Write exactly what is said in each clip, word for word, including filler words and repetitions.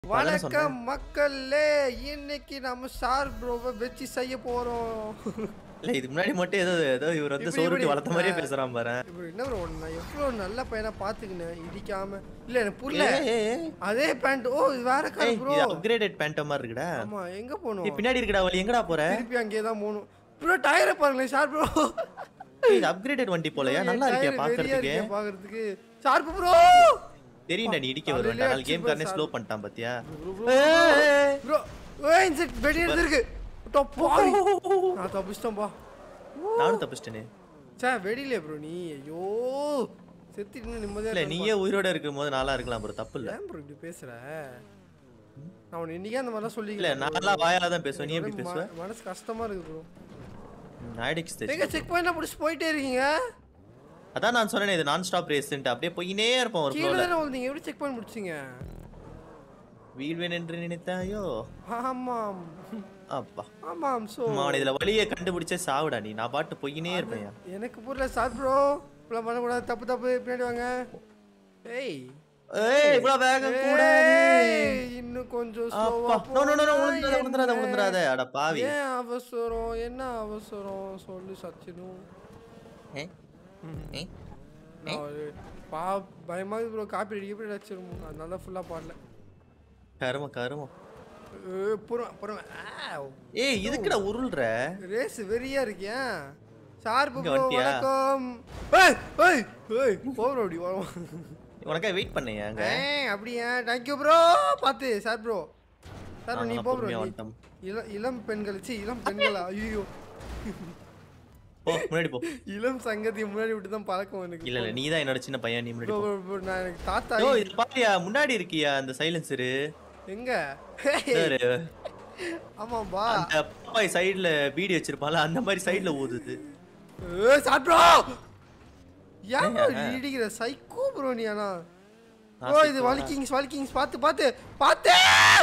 வணக்கம் மக்களே, இன்னைக்கு நம்ம ஸ்டார் ப்ரோவை வெச்சி செய்ய போறோம். இல்ல இதுக்கு முன்னாடி மட்டும் ஏதோ ஏதோ இவர் வந்து சோறுட்டி வளர்த்த மாதிரியே பேசுறான் பாரு. இப்போ என்ன ப்ரோ, நான் எவ்வளவு நல்ல பையனா பாத்துக்கினேன், இடிக்காம. இல்ல எனக்கு புரியல. அதே பேண்ட். ஓ இது வேற கலர் ப்ரோ. இது அப்கிரேடட் பேண்ட் மாதிரி இருக்குடா. ஆமா, எங்க போணும்? நீ பின்னாடி இருக்கடா, வலி எங்கடா போற? திருப்பி அங்கேயே தான் போணும். ப்ரோ டயரை பாருங்க ஸ்டார் ப்ரோ. இது அப்கிரேடட் வண்டி போலயா? நல்லா இருக்கே பாக்குறதுக்கு. பாக்குறதுக்கு ஷார்ப் ப்ரோ. தெரியும்டா நீ இடிக்க வருவடா. நாள் கேம் கார்னே ஸ்லோ பண்ணிட்டான் பாத்தியா? ப்ரோ ஓய் இன்செக்ட் வெடி எடுத்துருக்கு. டாப் பாவி. நான் தப்பிச்சிட்டேன் பா. நானும் தப்பிச்சிட்டேனே. சே வெடில ப்ரோ நீ. ஐயோ செத்திட்டு நிம்மதியா இல்ல நீயே உயிரோட இருக்கும்போது நாளா இருக்கலாம் ப்ரோ, தப்பு இல்ல. ஏன் ப்ரோ இப்படி பேசுற? நான் உன்னை இன்னைக்கு அந்த மாதிரி சொல்லிக்கல. இல்ல நான்லாம் வாயால தான் பேசுவேன், நீ எப்படி பேசுவ? மனசு கஷ்டமா இருக்கு ப்ரோ. நாய்டிக்ஸ் தெரியும். எங்க செக் பாயிண்ட்ல புடிச்சு போயிட்டே இருக்கீங்க. அதான் நான் சொன்னேனே இது நான் ஸ்டாப் ரேஸ்ன்ட்டு, அப்படியே போயினே இருப்போம் ஒரு ஃப்ளோல. கீழ வந்து எப்படி செக் பாயிண்ட் முடிச்சீங்க? வீழ்வேன் என்று நினைத்தாயோ? ஆமாம். அப்பா ஆமாம். சோ நான் இதுல வலியை கண்டுபிடிச்சே சாவுடா நீ. நான் பாட்டு போயினே இருப்பேன். எனக்கு புரியல சார் ப்ரோ. இவ்வளவு பண்ண கூடாது, தப்பு தப்பு. பின்னாடி வாங்க. ஏய் ஏய் இவ்வளவு வேகம் கூடாது. இன்னும் கொஞ்சம் ஸ்லோவா போ. நோ நோ நோ உளுந்துறாத உளுந்துறாத உளுந்துறாத. அட பாவி. ஏன் அவசரம்? என்ன அவசரம் சொல்லு சச்சினு. ஏ ஏ பா பயமாக ப்ரோ. காப்பி அடிக்க போய் வச்சிருமோ, அதனால ஃபுல்லா பாடல. கரும கரும. ஏய் புற புற. ஏய் இதுக்குடா உருள்ற? ரேஸ் வெறியா இருக்கியா? ஷார்ப் ப்ரோ வணக்கம். ஏய் ஏய் ஏய் போறோம் டி வரோம். உனக்கே வெயிட் பண்ணேன் அங்க. ஏய் அப்படியே थैंक यू ப்ரோ. பாத்து சார் ப்ரோ. சார் நீ போ ப்ரோ. இளம் பெண்கள் சி இளம் பெண்களா? ஐயோ போ முன்னாடி போ. இளம் சங்கதி முன்னாடி விட்டு தான் பழக்கம் எனக்கு. இல்ல இல்ல நீ தான் என்னோட சின்ன பையன், நீ முன்னாடி போ. நான் எனக்கு தாத்தா. ஓ இது பாத்தியா முன்னாடி இருக்கியா அந்த சைலன்சர்? எங்க? ஆமா பா. அந்த பாப்பாய் சைடுல வீடியோ வச்சிருப்பால அந்த மாதிரி சைடுல ஓடுது. ஏய் சார் ப்ரோ. யா இடிக்கிற சைக்கோ ப்ரோ நீ. ஆனா ஓ இது வால்கிங்ஸ் வால்கிங்ஸ் பாத்து பாத்து பாத்து.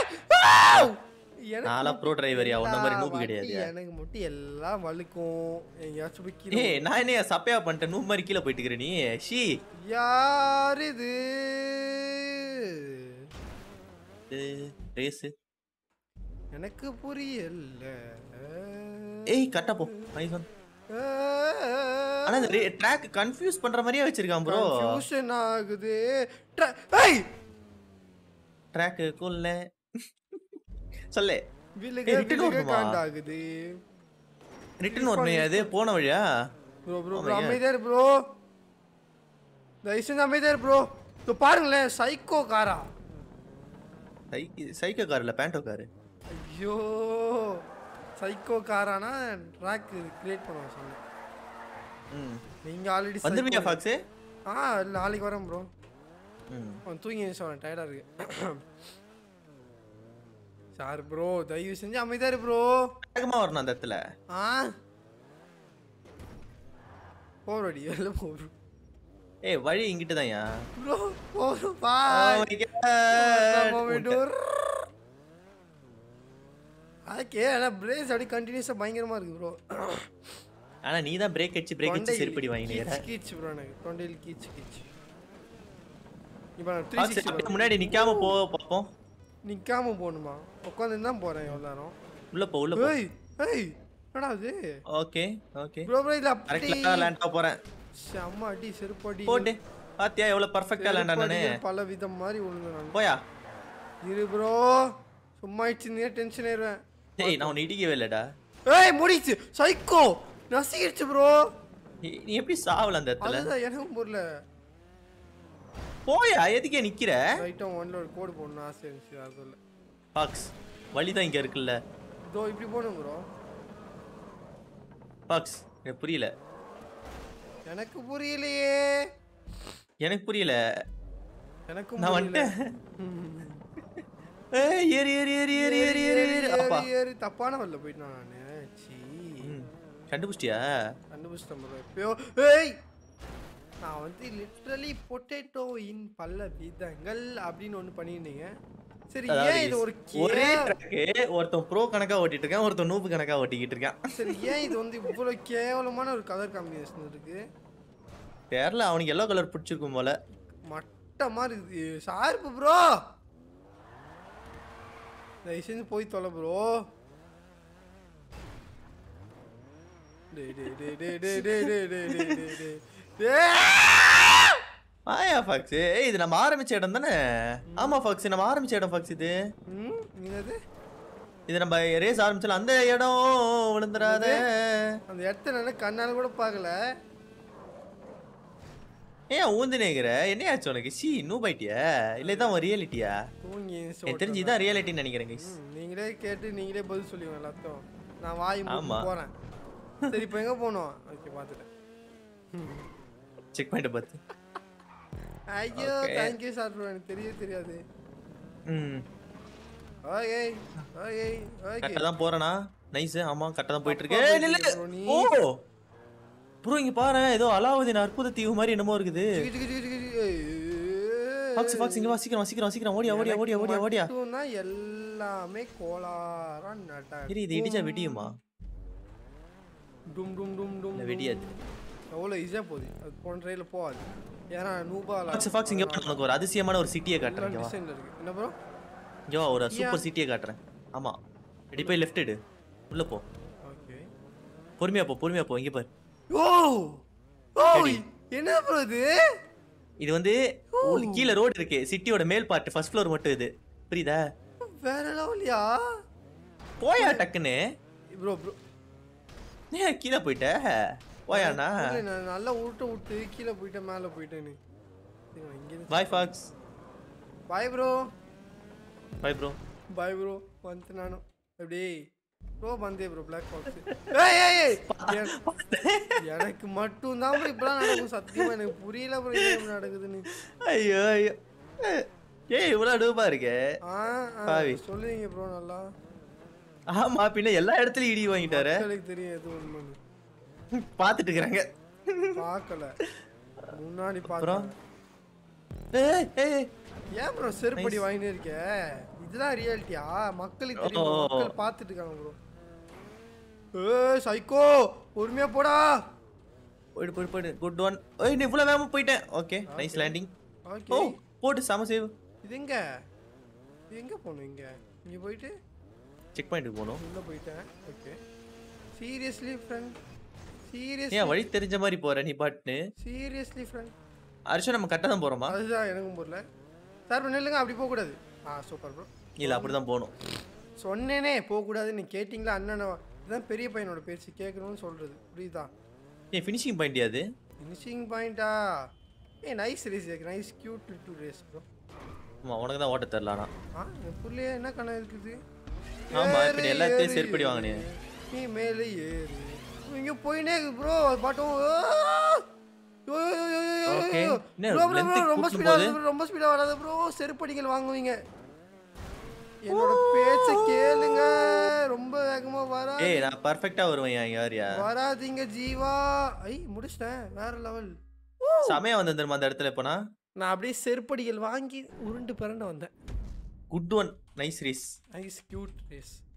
நாளா ப்ரோ டிரைவர் யா, உன்ன மாதிரி நூப் கிடையாது. எனக்கு மட்டும் எல்லாம் வழுக்கும். எங்கயாச்சும் போய் கீழ. ஏய் நான் என்ன சப்பையா பண்ணிட்டேன், நூப் மாதிரி கீழ போயிட்டு இருக்கற நீ. ஷீ யார் இது? ரேஸ் எனக்கு புரியல. ஏய் கட்ட போ ஐசன். ஆனா இந்த ட்ராக் கன்ஃபியூஸ் பண்ற மாதிரியே வச்சிருக்கான் ப்ரோ. கன்ஃபியூஷன் ஆகுது. ஏய் ட்ராக் குள்ள சொல்லே விலக விலக காண்டாகுது. ரிட்டர்ன் வரணும். அது போன வழியா? ப்ரோ ப்ரோ அமைதியா இரு ப்ரோ. தயவுசெஞ்சு அமைதியா இரு ப்ரோ. இதோ பாருங்களேன் சைக்கோ காரா. சைக்கோ கார் இல்ல பேண்டோ கார். ஐயோ சைக்கோ காரானா ட்ராக் கிரியேட் பண்ணுவாங்க சொன்னேன். ம் நீங்க ஆல்ரெடி வந்துருவியா ஃபாக்ஸ்? ஆ நாளைக்கு வரேன் ப்ரோ. ம் தூங்கி எந்திரிச்சேன், டயர்டா இருக்கு. சார் ப்ரோ தயவு செஞ்சு அமைதியா இரு ப்ரோ. வேகமா வரணும் அந்த இடத்துல. ஆ போறடி எல்லாம் போற. ஏய் வழி இங்கிட்டு தான்யா ப்ரோ. போறோம் பாய். மொமெண்டோர். ஓகே انا பிரேஸ் அடி கண்டினியூஸா பயங்கரமா இருக்கு ப்ரோ. ஆனா நீ தான் பிரேக் அடிச்சு பிரேக் அடிச்சு செருப்படி வாங்கினேடா. கீச் ப்ரோ எனக்கு தொண்டையில கீச் கீச். இப்போ நான் மூன்று ஆறு அப்படியே முன்னாடி நிக்காம போ பாப்போம். நிக்காம போணுமா? உட்கார்ந்து தான் போறேன் இவ்வளவு நேரம். உள்ள போ உள்ள போ. ஏய் ஏய் என்னடா இது? ஓகே ஓகே ப்ரோ ப்ரோ இல்ல அப்படி கரெக்ட்டா லேண்ட் ஆக போறேன். செம்ம அடி செருப்படி போடு. பாத்தியா எவ்வளவு பெர்ஃபெக்ட்டா லேண்ட் ஆனனே. பல விதம் மாதிரி விழுந்து நான். போயா இரு ப்ரோ. சும்மா இச்சினே டென்ஷன் ஆயிடுவேன். ஏய் நான் உன்னை இடிக்கவே இல்லடா. ஏய் முடிச்சு சைக்கோ நசிக்கிடுச்சு ப்ரோ. நீ எப்படி சாவல அந்த இடத்துல? அதுதான் எனக்கும் புரியல. போயா எதுக்கே நிக்கிற? ஐட்டம் ஒன்ல ஒரு கோட் போடணும் ஆசை இருந்துச்சு அதுல. பாக்ஸ் வழி தான் இங்க இருக்குல்ல. இதோ இப்படி போணும் ப்ரோ. பாக்ஸ் எனக்கு புரியல. எனக்கு புரியலையே. எனக்கு புரியல. எனக்கு நான் வந்துட்டேன். ஏய் ஏறி ஏறி ஏறி ஏறி ஏறி ஏறி அப்பா ஏறி தப்பான வழில போயிட்டேன் நானு. சீ கண்டுபிடிச்சியா? கண்டுபிடிச்சிட்டேன் ப்ரோ. எப்போ ஏய் நான் வந்து லிட்டரலி பொட்டேட்டோ இன் பல விதங்கள் அப்படின்னு ஒன்று பண்ணியிருந்தீங்க. சரி ஏன் இது ஒரு ஒரே ட்ராக் ஒருத்தன் ப்ரோ கணக்கா ஓட்டிட்டு இருக்கான், ஒருத்தன் நூப் கணக்கா ஓட்டிக்கிட்டு இருக்கான். சரி ஏன் இது வந்து இவ்வளவு கேவலமான ஒரு கலர் காம்பினேஷன் இருக்கு? தெரியல, அவனுக்கு எல்லோ கலர் பிடிச்சிருக்கும் போல. மட்ட மாதிரி ஷார்ப் ப்ரோ. தயவுசெஞ்சு போய் தொலை ப்ரோ. டேய் டேய் டேய் டேய் டேய் டேய் டேய் டேய் டேய் டேய். ஆயா ஃபாக்ஸ். ஏய் இது நம்ம ஆரம்பிச்ச இடம் தானே? ஆமா ஃபாக்ஸ் நம்ம ஆரம்பிச்ச இடம் ஃபாக்ஸ் இது. ம் என்னது? இது நம்ம ரேஸ் ஆரம்பிச்சல அந்த இடம் விழுந்துறாத. அந்த இடத்தை நான் கண்ணால கூட பார்க்கல. ஏன் ஊந்துனேங்கற? என்னையாச்சு உனக்கு? சி நூ பைட்டியா? இல்ல இதான் ஒரு ரியாலிட்டியா? தூங்கி எனக்கு தெரிஞ்சு இதான் ரியாலிட்டின்னு நினைக்கிறேன் गाइस. நீங்களே கேட்டு நீங்களே பதில் சொல்லுவீங்க எல்லாத்தையும். நான் வாய் மூடி போறேன். சரி இப்போ எங்க போறோம்? ஓகே பாத்துட்டேன். செக் பாயிண்ட் பாத்து. ஐயோ थैंक यू சார் ப்ரோ. எனக்கு தெரியவே தெரியாது. ம் ஓகே ஓகே ஓகே. கரெக்ட்டா தான் போறேனா? நைஸ். ஆமா கரெக்ட்டா தான் போயிட்டு இருக்கு. ஏய் நில்லு. ஓ ப்ரோ இங்க பாரு ஏதோ அலாவுதீன் அற்புத தீவு மாதிரி என்னமோ இருக்குது. ஃபாக்ஸ் ஃபாக்ஸ் இங்க வா சீக்கிரம் சீக்கிரம் சீக்கிரம் ஓடியா ஓடியா ஓடியா ஓடியா ஓடியா. இதுனா எல்லாமே கோளாரா நட்டா. சரி இது இடிச்சா வெடியுமா? டும் டும் டும் டும். வெடியாது. அவ்வளோ ஈஸியா போகுது. அது போன ரயில போகாது. ஏன்னா நூபால ஃபாக்ஸ் ஃபாக்ஸ் இங்க உனக்கு ஒரு அதிசயமான ஒரு சிட்டியை காட்டுறேன். இங்க வா. என்ன ப்ரோ? இங்க வா ஒரு சூப்பர் சிட்டியை காட்டுறேன். ஆமா ரெடி போய் லெஃப்ட் எடு. உள்ள போ. ஓகே. பொறுமையா போ பொறுமையா போ. இங்க பாரு. ஓ ஓ என்ன ப்ரோ இது? இது வந்து கீழ ரோட் இருக்கு. சிட்டியோட மேல் பார்ட் ஃபர்ஸ்ட் ஃப்ளோர் மட்டும் இது. புரியுதா? வேற லெவல்யா. போயா டக்குன்னு. ப்ரோ ப்ரோ நீ கீழ போய்ட்ட. போயானா? நான் நல்லா உருட்ட விட்டு கீழ போய்ட்ட மேல போய்ட்டேன்னு. Bye fox. Bye bro. Bye bro. Bye bro. வந்து நானும் அப்படியே ப்ரோ வந்தே ப்ரோ black fox. ஏய் ஏய் ஏய் எனக்கு மட்டும் தான் ப்ரோ இப்பலாம் நடக்கும். சத்தியமா எனக்கு புரியல ப்ரோ என்ன நடக்குதுன்னு. ஐயோ ஐயோ. ஏய் இவ்வளவு டூபா இருக்கே. ஆ பாவி சொல்லுங்க ப்ரோ நல்லா. ஆமா பின்ன எல்லா இடத்துலயும் இடி வாங்கிட்டாரு. எனக்கு தெரியும் எது உண்மைன்னு. பாத்துட்டு இருக்காங்க. பார்க்கல. முன்னாடி பாக்குறோம். ஏய் ஏய் ஏன் ப்ரோ செருப்படி வாங்கினே இருக்க? இதுதான் ரியாலிட்டியா? மக்களுக்கு தெரியும். மக்கள் பார்த்துட்டு இருக்காங்க ப்ரோ. ஏய் சைக்கோ பொறுமையா போடா. போடு போடு போடு. Good one. ஏய் நீ இவ்வளவு வேகமா போய்ட்ட. Okay nice landing. ஓகே. ஓ போடு சம சேவ். இது எங்க? இது எங்க போணும் இங்க? இங்க போயிட்டு செக் பாயிண்ட்க்கு போணும். உள்ள போய்ட்டேன். ஓகே. Seriously friend. சீரியஸ்லி ஏன் வழி தெரிஞ்ச மாதிரி போற நீ பாட்னு? Seriously friend. அர்ஷா நம்ம கரெக்ட்டா தான் போறோமா? அதுதான் எனக்கும் புரியல. சார் நில்லுங்க அப்படி போக கூடாது. ஆ சூப்பர் ப்ரோ. இல்ல அப்படி தான் போணும். சொன்னேனே போக கூடாது. நீ கேட்டிங்களா அண்ணன்? இதான் பெரிய பையனோட பேச்சு கேட்கணும்னு சொல்றது. புரியுதா? ஏய் ஃபினிஷிங் பாயிண்ட் அது. ஃபினிஷிங் பாயிண்டா? ஏய் nice race nice cute little race bro. ஆமா உனக்கு தான் ஓட்ட தெரியல ஆனா. ஆ புரியல என்ன கண்ணா இருக்குது? ஆமா இப்ப எல்லாத்தையும் செருப்படி வாங்குனே. நீ மேலே ஏறு. இங்க போயினே ப்ரோ பாட்டும். ஓகே ரொம்ப ஸ்பீடா ரொம்ப ஸ்பீடா வராத ப்ரோ. செருப்படிகள் வாங்குவீங்க. என்னோட பேச்ச கேளுங்க. ரொம்ப வேகமா வரா. ஏய் நான் பெர்ஃபெக்ட்டா வருவேன் யாரியா. வராதீங்க ஜீவா. ஐ முடிச்சிட்டேன். வேற லெவல். சமயம் வந்து அந்த இடத்துல போனா நான் அப்படியே செருப்படிகள் வாங்கி உருண்டு பரண்ட வந்தேன். Good one nice race. Nice cute race.